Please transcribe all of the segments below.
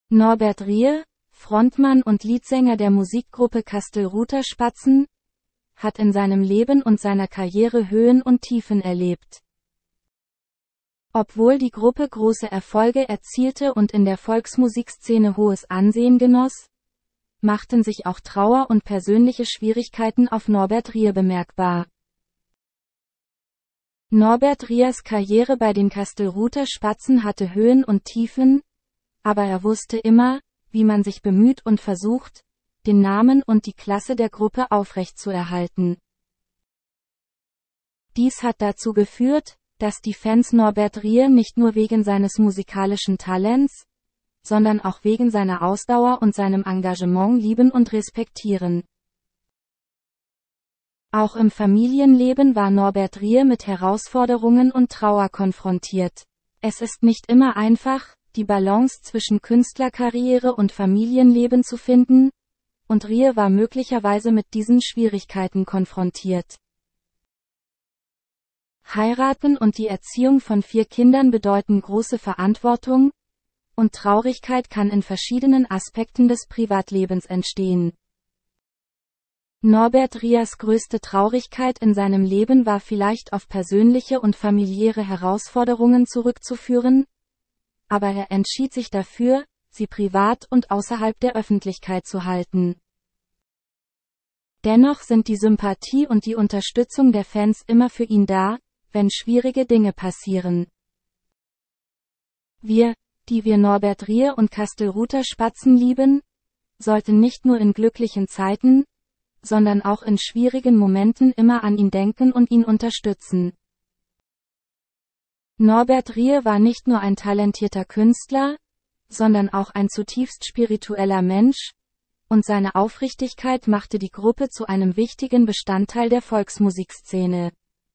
Norbert Rieu, Frontmann und Leadsänger der Musikgruppe Kastelruther Spatzen, hat in seinem Leben und seiner Karriere Höhen und Tiefen erlebt. Obwohl die Gruppe große Erfolge erzielte und in der Volksmusikszene hohes Ansehen genoss, machten sich auch Trauer und persönliche Schwierigkeiten auf Norbert Rieu bemerkbar. Norbert Rieus Karriere bei den Kastelruther Spatzen hatte Höhen und Tiefen, aber er wusste immer, wie man sich bemüht und versucht, den Namen und die Klasse der Gruppe aufrechtzuerhalten. Dies hat dazu geführt, dass die Fans Norbert Rieu nicht nur wegen seines musikalischen Talents, sondern auch wegen seiner Ausdauer und seinem Engagement lieben und respektieren. Auch im Familienleben war Norbert Rieu mit Herausforderungen und Trauer konfrontiert. Es ist nicht immer einfach, die Balance zwischen Künstlerkarriere und Familienleben zu finden, und Rieu war möglicherweise mit diesen Schwierigkeiten konfrontiert. Heiraten und die Erziehung von 4 Kindern bedeuten große Verantwortung, und Traurigkeit kann in verschiedenen Aspekten des Privatlebens entstehen. Norbert Rieus größte Traurigkeit in seinem Leben war vielleicht auf persönliche und familiäre Herausforderungen zurückzuführen, aber er entschied sich dafür, sie privat und außerhalb der Öffentlichkeit zu halten. Dennoch sind die Sympathie und die Unterstützung der Fans immer für ihn da, wenn schwierige Dinge passieren. Wir, die wir Norbert Rieu und Kastelruther Spatzen lieben, sollten nicht nur in glücklichen Zeiten, sondern auch in schwierigen Momenten immer an ihn denken und ihn unterstützen. Norbert Rieu war nicht nur ein talentierter Künstler, sondern auch ein zutiefst spiritueller Mensch, und seine Aufrichtigkeit machte die Gruppe zu einem wichtigen Bestandteil der Volksmusikszene.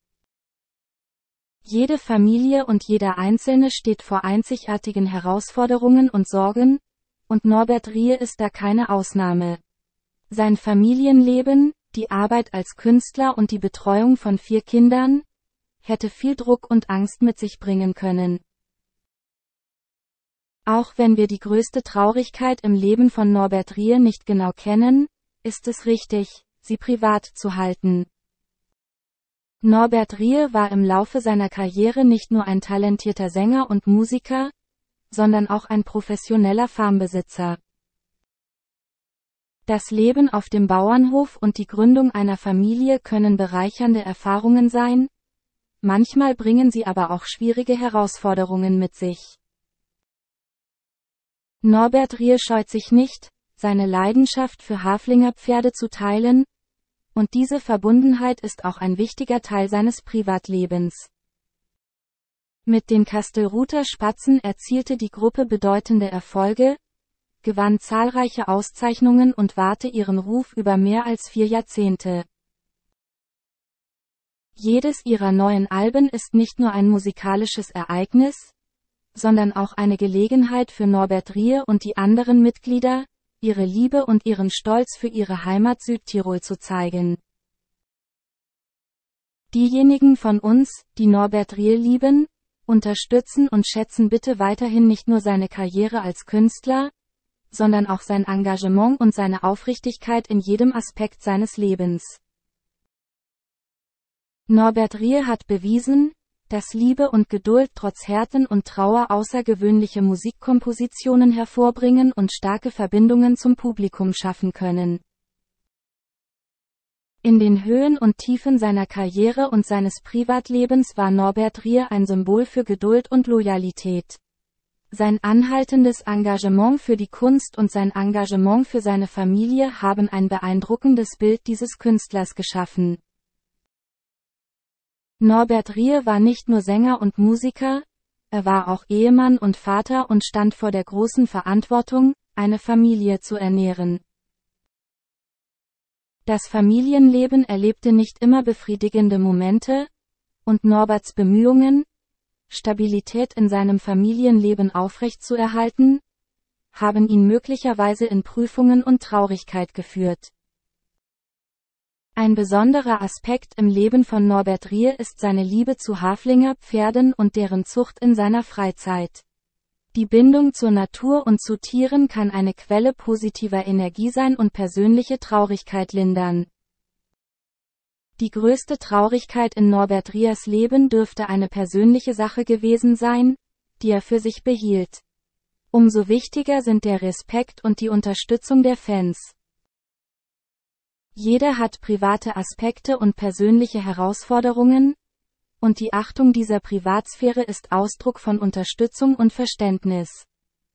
Jede Familie und jeder Einzelne steht vor einzigartigen Herausforderungen und Sorgen, und Norbert Rieu ist da keine Ausnahme. Sein Familienleben, die Arbeit als Künstler und die Betreuung von 4 Kindern, hätte viel Druck und Angst mit sich bringen können. Auch wenn wir die größte Traurigkeit im Leben von Norbert Rieu nicht genau kennen, ist es richtig, sie privat zu halten. Norbert Rieu war im Laufe seiner Karriere nicht nur ein talentierter Sänger und Musiker, sondern auch ein professioneller Farmbesitzer. Das Leben auf dem Bauernhof und die Gründung einer Familie können bereichernde Erfahrungen sein, manchmal bringen sie aber auch schwierige Herausforderungen mit sich. Norbert Rieu scheut sich nicht, seine Leidenschaft für Haflingerpferde zu teilen, und diese Verbundenheit ist auch ein wichtiger Teil seines Privatlebens. Mit den Kastelruther Spatzen erzielte die Gruppe bedeutende Erfolge, gewann zahlreiche Auszeichnungen und wahrte ihren Ruf über mehr als 4 Jahrzehnte. Jedes ihrer neuen Alben ist nicht nur ein musikalisches Ereignis, sondern auch eine Gelegenheit für Norbert Rieu und die anderen Mitglieder, ihre Liebe und ihren Stolz für ihre Heimat Südtirol zu zeigen. Diejenigen von uns, die Norbert Rieu lieben, unterstützen und schätzen bitte weiterhin nicht nur seine Karriere als Künstler, sondern auch sein Engagement und seine Aufrichtigkeit in jedem Aspekt seines Lebens. Norbert Rieu hat bewiesen, dass Liebe und Geduld trotz Härten und Trauer außergewöhnliche Musikkompositionen hervorbringen und starke Verbindungen zum Publikum schaffen können. In den Höhen und Tiefen seiner Karriere und seines Privatlebens war Norbert Rieu ein Symbol für Geduld und Loyalität. Sein anhaltendes Engagement für die Kunst und sein Engagement für seine Familie haben ein beeindruckendes Bild dieses Künstlers geschaffen. Norbert Rieu war nicht nur Sänger und Musiker, er war auch Ehemann und Vater und stand vor der großen Verantwortung, eine Familie zu ernähren. Das Familienleben erlebte nicht immer befriedigende Momente, und Norberts Bemühungen, Stabilität in seinem Familienleben aufrechtzuerhalten, haben ihn möglicherweise in Prüfungen und Traurigkeit geführt. Ein besonderer Aspekt im Leben von Norbert Rieu ist seine Liebe zu Haflinger Pferden und deren Zucht in seiner Freizeit. Die Bindung zur Natur und zu Tieren kann eine Quelle positiver Energie sein und persönliche Traurigkeit lindern. Die größte Traurigkeit in Norbert Rias Leben dürfte eine persönliche Sache gewesen sein, die er für sich behielt. Umso wichtiger sind der Respekt und die Unterstützung der Fans. Jeder hat private Aspekte und persönliche Herausforderungen, und die Achtung dieser Privatsphäre ist Ausdruck von Unterstützung und Verständnis.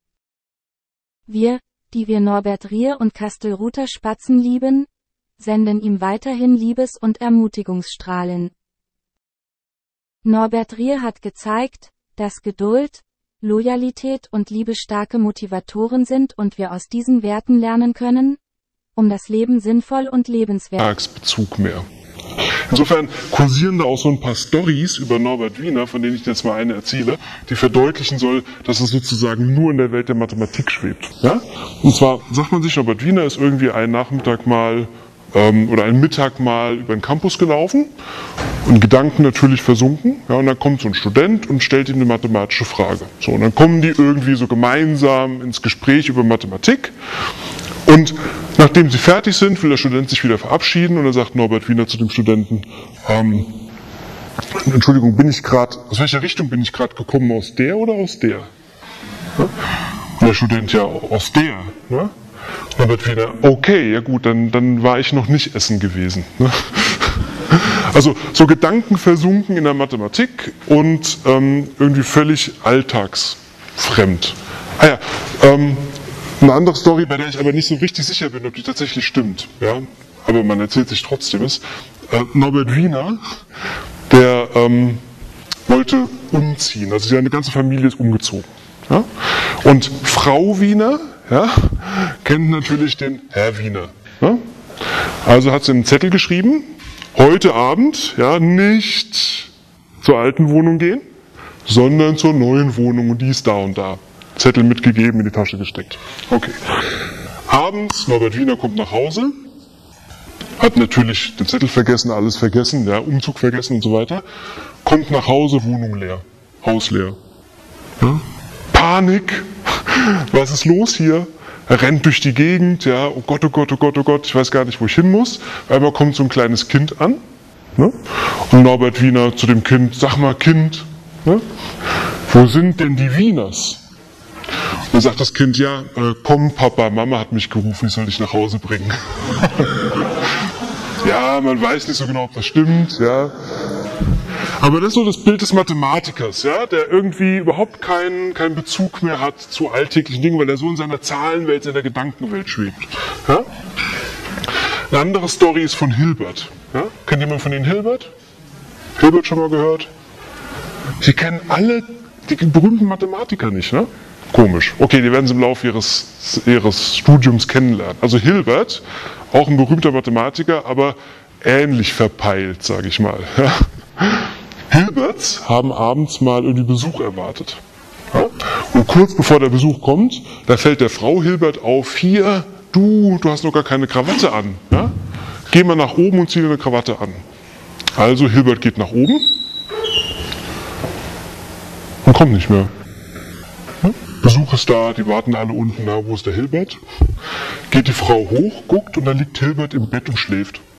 Wir, die wir Norbert Rier und Kastelruther Spatzen lieben, senden ihm weiterhin Liebes- und Ermutigungsstrahlen. Norbert Rier hat gezeigt, dass Geduld, Loyalität und Liebe starke Motivatoren sind und wir aus diesen Werten lernen können, um das Leben sinnvoll und lebenswert. Bezug mehr. Insofern kursieren da auch so ein paar Storys über Norbert Wiener, von denen ich jetzt mal eine erzähle, die verdeutlichen soll, dass es sozusagen nur in der Welt der Mathematik schwebt. Ja? Und zwar sagt man sich, Norbert Wiener ist irgendwie einen Nachmittag mal oder einen Mittag mal über den Campus gelaufen und Gedanken natürlich versunken. Ja, und dann kommt so ein Student und stellt ihm eine mathematische Frage. So, und dann kommen die irgendwie so gemeinsam ins Gespräch über Mathematik. Und nachdem sie fertig sind, will der Student sich wieder verabschieden und dann sagt Norbert Wiener zu dem Studenten, Entschuldigung, aus welcher Richtung bin ich gerade gekommen, aus der oder aus der? Ja? Und der Student, ja, aus der. Ne? Norbert Wiener, okay, ja gut, dann war ich noch nicht essen gewesen. Ne? Also so Gedanken versunken in der Mathematik und irgendwie völlig alltagsfremd. Eine andere Story, bei der ich aber nicht so richtig sicher bin, ob die tatsächlich stimmt, ja, aber man erzählt sich trotzdem, ist, Norbert Wiener, der wollte umziehen, also seine ganze Familie ist umgezogen. Ja? Und Frau Wiener, ja, kennt natürlich den Herr Wiener. Ja? Also hat sie einen Zettel geschrieben, heute Abend, ja, nicht zur alten Wohnung gehen, sondern zur neuen Wohnung und die ist da und da. Zettel mitgegeben, in die Tasche gesteckt. Okay. Abends, Norbert Wiener kommt nach Hause, hat natürlich den Zettel vergessen, alles vergessen, ja, Umzug vergessen und so weiter, kommt nach Hause, Wohnung leer, Haus leer. Ja? Panik, was ist los hier? Er rennt durch die Gegend, ja, oh Gott, oh Gott, oh Gott, oh Gott, ich weiß gar nicht, wo ich hin muss. Einmal kommt so ein kleines Kind an, ne? Und Norbert Wiener zu dem Kind, sag mal Kind, ne? Wo sind denn die Wieners? Und dann sagt das Kind, ja, komm Papa, Mama hat mich gerufen, ich soll dich nach Hause bringen. Ja, man weiß nicht so genau, ob das stimmt, ja. Aber das ist so das Bild des Mathematikers, ja, der irgendwie überhaupt keinen Bezug mehr hat zu alltäglichen Dingen, weil er so in seiner Zahlenwelt, in der Gedankenwelt schwebt. Ja? Eine andere Story ist von Hilbert. Ja? Kennt jemand von Ihnen Hilbert? Hilbert schon mal gehört? Sie kennen alle die berühmten Mathematiker nicht, ne? Komisch. Okay, die werden Sie im Laufe Ihres Studiums kennenlernen. Also Hilbert, auch ein berühmter Mathematiker, aber ähnlich verpeilt, sage ich mal. Ja? Hilberts haben abends mal irgendwie Besuch erwartet. Ja? Und kurz bevor der Besuch kommt, da fällt der Frau Hilbert auf, hier, du hast noch gar keine Krawatte an. Ja? Geh mal nach oben und zieh dir eine Krawatte an. Also Hilbert geht nach oben und kommt nicht mehr. Ja? Besuch ist da, die warten alle unten, na, wo ist der Hilbert? Geht die Frau hoch, guckt und da liegt Hilbert im Bett und schläft.